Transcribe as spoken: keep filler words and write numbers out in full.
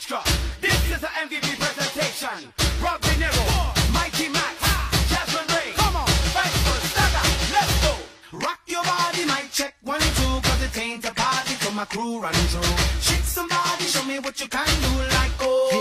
extra. This is an M V P presentation. Rob De Niro, Mikey Max, Jasmine Ray. Come on, fight for Stagger. Let's go. Rock your body, mic check one two, cause it ain't a party till my crew run through. Shake somebody, show me what you can do, like oh.